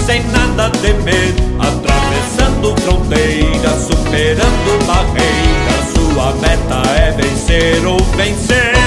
sem nada temer, atravessando fronteiras, superando barreiras. Sua meta é vencer ou vencer.